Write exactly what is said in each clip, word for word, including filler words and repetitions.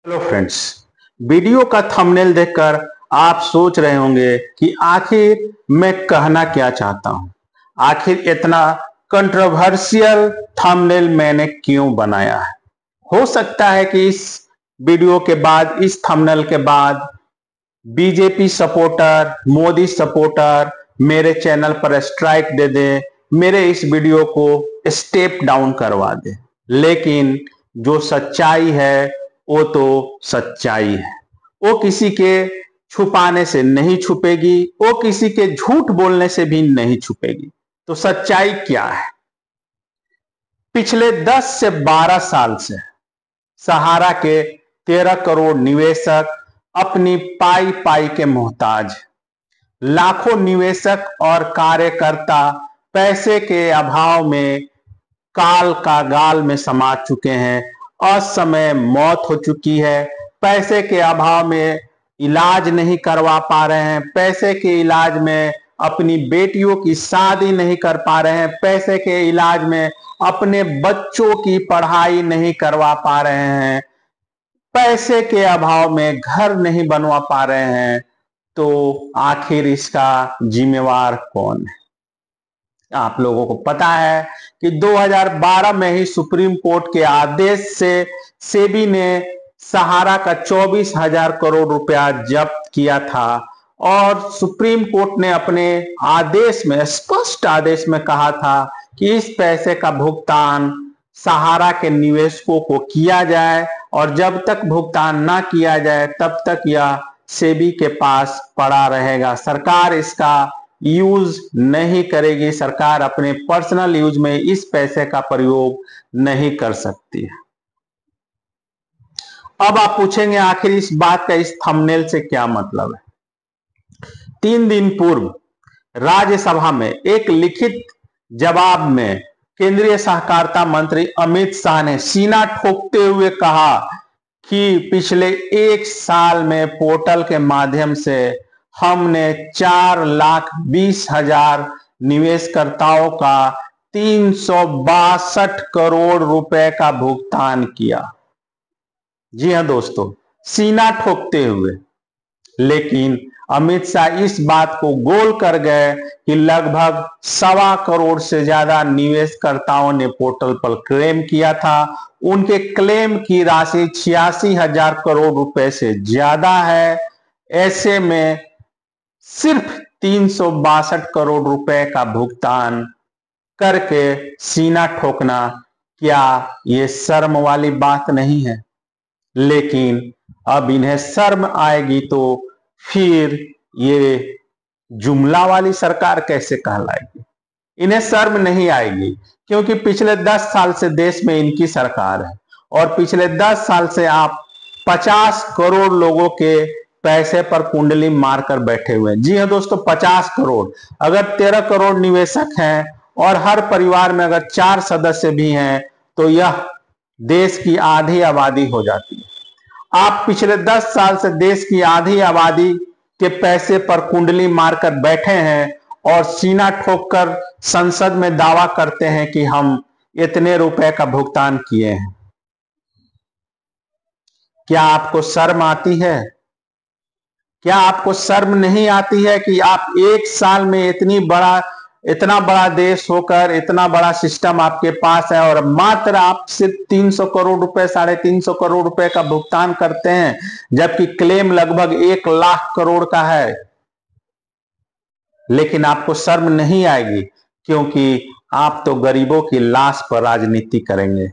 Hello friends, video का thumbnail देखकर आप सोच रहे होंगे कि आखिर मैं कहना क्या चाहता हूं। आखिर इतना कंट्रोवर्शियल थंबनेल मैंने क्यों बनाया है। हो सकता है कि इस वीडियो के बाद, इस थंबनेल के बाद बीजेपी सपोर्टर, मोदी सपोर्टर मेरे चैनल पर स्ट्राइक दे दे, मेरे इस वीडियो को स्टेप डाउन करवा दे। लेकिन जो सच्चाई है वो तो सच्चाई है, वो किसी के छुपाने से नहीं छुपेगी, वो किसी के झूठ बोलने से भी नहीं छुपेगी। तो सच्चाई क्या है? पिछले दस से बारह साल से सहारा के तेरह करोड़ निवेशक अपनी पाई पाई के मोहताज। लाखों निवेशक और कार्यकर्ता पैसे के अभाव में काल का गाल में समा चुके हैं। असमय मौत हो चुकी है। पैसे के अभाव में इलाज नहीं करवा पा रहे हैं। पैसे के इलाज में अपनी बेटियों की शादी नहीं कर पा रहे हैं। पैसे के इलाज में अपने बच्चों की पढ़ाई नहीं करवा पा रहे हैं। पैसे के अभाव में घर नहीं बनवा पा रहे हैं। तो आखिर इसका जिम्मेवार कौन है? आप लोगों को पता है कि दो हज़ार बारह में ही सुप्रीम कोर्ट के आदेश से सेबी ने सहारा का चौबीस हजार करोड़ रुपया जब्त किया था और सुप्रीम कोर्ट ने अपने आदेश में, स्पष्ट आदेश में कहा था कि इस पैसे का भुगतान सहारा के निवेशकों को किया जाए और जब तक भुगतान ना किया जाए तब तक यह सेबी के पास पड़ा रहेगा। सरकार इसका यूज नहीं करेगी। सरकार अपने पर्सनल यूज में इस पैसे का प्रयोग नहीं कर सकती है। अब आप पूछेंगे आखिर इस बात का इस थंबनेल से क्या मतलब है? तीन दिन पूर्व राज्यसभा में एक लिखित जवाब में केंद्रीय सहकारिता मंत्री अमित शाह ने सीना ठोकते हुए कहा कि पिछले एक साल में पोर्टल के माध्यम से हमने चार लाख बीस हजार निवेशकर्ताओं का तीन सौ बासठ करोड़ रुपए का भुगतान किया। जी हां दोस्तों, सीना ठोकते हुए। लेकिन अमित शाह इस बात को गोल कर गए कि लगभग सवा करोड़ से ज्यादा निवेशकर्ताओं ने पोर्टल पर क्लेम किया था। उनके क्लेम की राशि छियासी हजार करोड़ रुपए से ज्यादा है। ऐसे में सिर्फ तीन सौ बासठ करोड़ रुपए का भुगतान करके सीना ठोकना, क्या ये शर्म वाली बात नहीं है? लेकिन अब इन्हें शर्म आएगी तो फिर ये जुमला वाली सरकार कैसे कहलाएगी? इन्हें शर्म नहीं आएगी क्योंकि पिछले दस साल से देश में इनकी सरकार है और पिछले दस साल से आप पचास करोड़ लोगों के पैसे पर कुंडली मारकर बैठे हुए हैं। जी हां दोस्तों, पचास करोड़। अगर तेरह करोड़ निवेशक हैं और हर परिवार में अगर चार सदस्य भी हैं तो यह देश की आधी आबादी हो जाती है। आप पिछले दस साल से देश की आधी आबादी के पैसे पर कुंडली मारकर बैठे हैं और सीना ठोककर संसद में दावा करते हैं कि हम इतने रुपए का भुगतान किए हैं। क्या आपको शर्म आती है? क्या आपको शर्म नहीं आती है कि आप एक साल में इतनी बड़ा इतना बड़ा देश होकर, इतना बड़ा सिस्टम आपके पास है और मात्र आप सिर्फ तीन सौ करोड़ रुपए, साढ़े तीन सौ करोड़ रुपए का भुगतान करते हैं, जबकि क्लेम लगभग एक लाख करोड़ का है। लेकिन आपको शर्म नहीं आएगी क्योंकि आप तो गरीबों की लाश पर राजनीति करेंगे।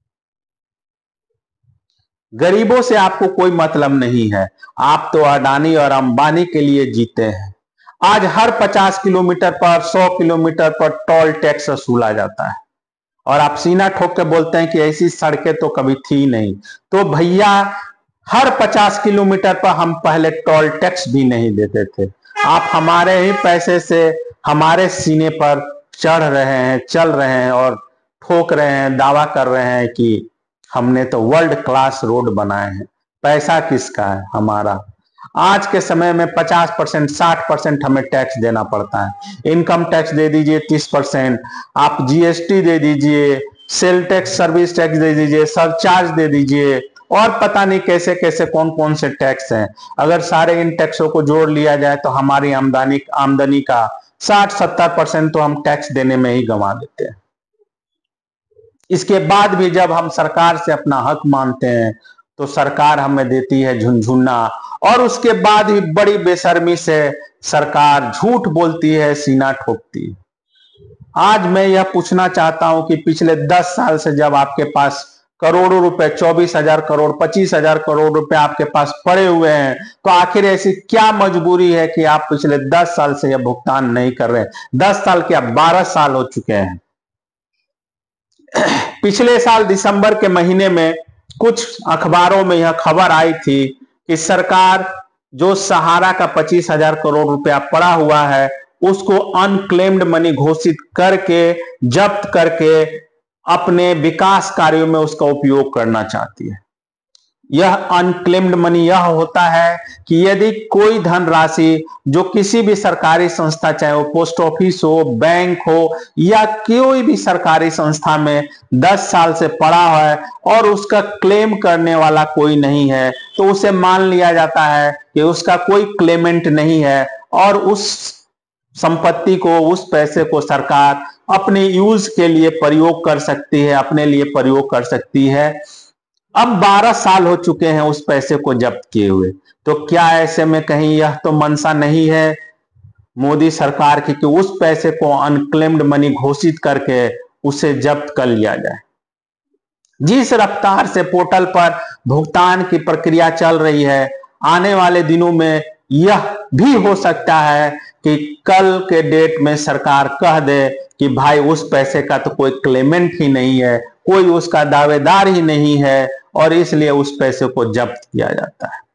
गरीबों से आपको कोई मतलब नहीं है। आप तो अडानी और अंबानी के लिए जीते हैं। आज हर पचास किलोमीटर पर, सौ किलोमीटर पर टोल टैक्स वसूला जाता है और आप सीना ठोक के बोलते हैं कि ऐसी सड़कें तो कभी थी नहीं। तो भैया, हर पचास किलोमीटर पर हम पहले टोल टैक्स भी नहीं देते थे। आप हमारे ही पैसे से हमारे सीने पर चढ़ रहे हैं, चल रहे हैं और ठोक रहे हैं, दावा कर रहे हैं कि हमने तो वर्ल्ड क्लास रोड बनाए हैं। पैसा किसका है? हमारा। आज के समय में पचास परसेंट, साठ परसेंट हमें टैक्स देना पड़ता है। इनकम टैक्स दे दीजिए तीस परसेंट, आप जीएसटी दे दीजिए, सेल टैक्स, सर्विस टैक्स दे दीजिए, सरचार्ज दे दीजिए और पता नहीं कैसे कैसे कौन कौन से टैक्स हैं। अगर सारे इन टैक्सों को जोड़ लिया जाए तो हमारी आमदनी आमदनी का साठ सत्तर परसेंट तो हम टैक्स देने में ही गंवा देते हैं। इसके बाद भी जब हम सरकार से अपना हक मांगते हैं तो सरकार हमें देती है झुनझुना, और उसके बाद भी बड़ी बेशर्मी से सरकार झूठ बोलती है, सीना ठोकती है। आज मैं यह पूछना चाहता हूं कि पिछले दस साल से जब आपके पास करोड़ों रुपए, चौबीस हजार करोड़, पच्चीस हजार करोड़ रुपए आपके पास पड़े हुए हैं, तो आखिर ऐसी क्या मजबूरी है कि आप पिछले दस साल से यह भुगतान नहीं कर रहे हैं? दस साल क्या बारह साल हो चुके हैं। पिछले साल दिसंबर के महीने में कुछ अखबारों में यह खबर आई थी कि सरकार जो सहारा का पच्चीस हजार करोड़ रुपया पड़ा हुआ है उसको अनक्लेम्ड मनी घोषित करके, जब्त करके अपने विकास कार्यों में उसका उपयोग करना चाहती है। यह अनक्लेम्ड मनी यह होता है कि यदि कोई धनराशि जो किसी भी सरकारी संस्था, चाहे वो पोस्ट ऑफिस हो, बैंक हो या कोई भी सरकारी संस्था में दस साल से पड़ा है और उसका क्लेम करने वाला कोई नहीं है, तो उसे मान लिया जाता है कि उसका कोई क्लेमेंट नहीं है और उस संपत्ति को, उस पैसे को सरकार अपने यूज के लिए प्रयोग कर सकती है, अपने लिए प्रयोग कर सकती है। अब बारह साल हो चुके हैं उस पैसे को जब्त किए हुए, तो क्या ऐसे में कहीं यह तो मंशा नहीं है मोदी सरकार की कि उस पैसे को अनक्लेम्ड मनी घोषित करके उसे जब्त कर लिया जाए? जिस रफ्तार से पोर्टल पर भुगतान की प्रक्रिया चल रही है, आने वाले दिनों में यह भी हो सकता है कि कल के डेट में सरकार कह दे कि भाई उस पैसे का तो कोई क्लेमेंट ही नहीं है, कोई उसका दावेदार ही नहीं है, और इसलिए उस पैसे को जब्त किया जाता है।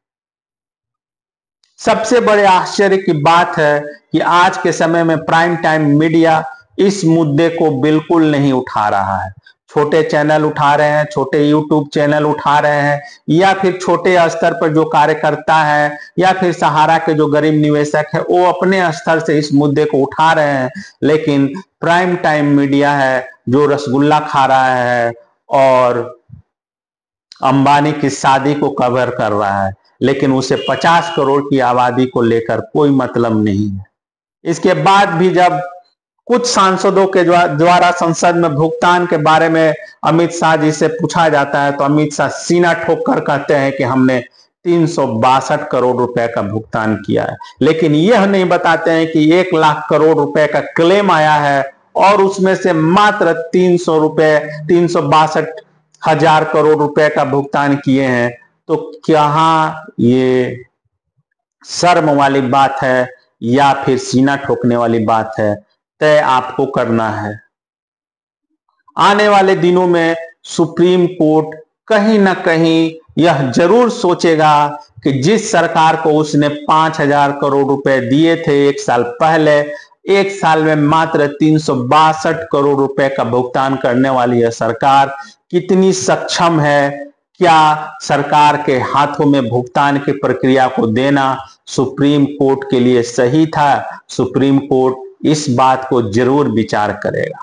सबसे बड़े आश्चर्य की बात है कि आज के समय में प्राइम टाइम मीडिया इस मुद्दे को बिल्कुल नहीं उठा रहा है। छोटे चैनल उठा रहे हैं, छोटे यूट्यूब चैनल उठा रहे हैं, या फिर छोटे स्तर पर जो कार्यकर्ता है या फिर सहारा के जो गरीब निवेशक है वो अपने स्तर से इस मुद्दे को उठा रहे हैं। लेकिन प्राइम टाइम मीडिया है जो रसगुल्ला खा रहा है और अंबानी की शादी को कवर कर रहा है, लेकिन उसे पचास करोड़ की आबादी को लेकर कोई मतलब नहीं है। इसके बाद भी जब कुछ सांसदों के द्वारा संसद में भुगतान के बारे में अमित शाह जी से पूछा जाता है तो अमित शाह सीना ठोक कर कहते हैं कि हमने तीन सौ बासठ करोड़ रुपए का भुगतान किया है, लेकिन यह नहीं बताते हैं कि एक लाख करोड़ रुपए का क्लेम आया है और उसमें से मात्र तीन सौ रुपए तीन सौ बासठ हजार करोड़ रुपए का भुगतान किए हैं। तो क्या ये शर्म वाली बात है या फिर सीना ठोकने वाली बात है? तय आपको करना है। आने वाले दिनों में सुप्रीम कोर्ट कहीं ना कहीं यह जरूर सोचेगा कि जिस सरकार को उसने पांच हजार करोड़ रुपए दिए थे एक साल पहले, एक साल में मात्र तीन सौ बासठ करोड़ रुपए का भुगतान करने वाली यह सरकार कितनी सक्षम है। क्या सरकार के हाथों में भुगतान की प्रक्रिया को देना सुप्रीम कोर्ट के लिए सही था? सुप्रीम कोर्ट इस बात को जरूर विचार करेगा।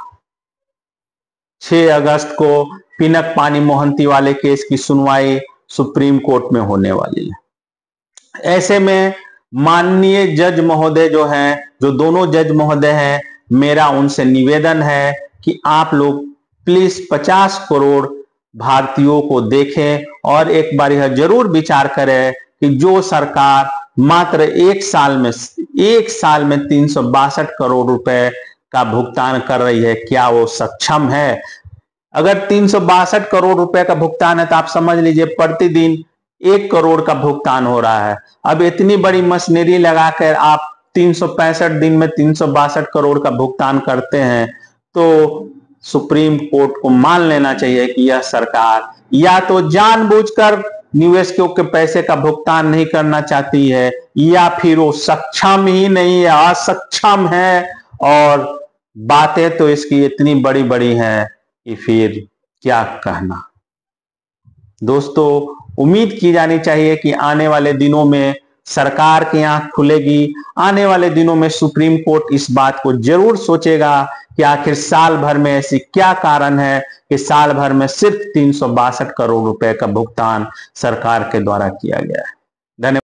छह अगस्त को पिनक पानी मोहंती वाले केस की सुनवाई सुप्रीम कोर्ट में होने वाली है। ऐसे में माननीय जज महोदय जो हैं, जो दोनों जज महोदय हैं, मेरा उनसे निवेदन है कि आप लोग प्लीज पचास करोड़ भारतीयों को देखें और एक बार यह जरूर विचार करें कि जो सरकार मात्र एक साल में एक साल में तीन सौ बासठ करोड़ रुपए का भुगतान कर रही है, क्या वो सक्षम है? अगर तीन सौ बासठ करोड़ रुपए का भुगतान है तो आप समझ लीजिए प्रतिदिन एक करोड़ का भुगतान हो रहा है। अब इतनी बड़ी मशीनरी लगाकर आप तीन सौ पैंसठ दिन में तीन सौ बासठ करोड़ का भुगतान करते हैं, तो सुप्रीम कोर्ट को मान लेना चाहिए कि यह सरकार या तो जानबूझकर निवेशकों के पैसे का भुगतान नहीं करना चाहती है या फिर वो सक्षम ही नहीं है, असक्षम है। और बातें तो इसकी इतनी बड़ी बड़ी हैं कि फिर क्या कहना। दोस्तों, उम्मीद की जानी चाहिए कि आने वाले दिनों में सरकार की आंख खुलेगी। आने वाले दिनों में सुप्रीम कोर्ट इस बात को जरूर सोचेगा कि आखिर साल भर में ऐसी क्या कारण है कि साल भर में सिर्फ तीन सौ बासठ करोड़ रुपए का भुगतान सरकार के द्वारा किया गया है।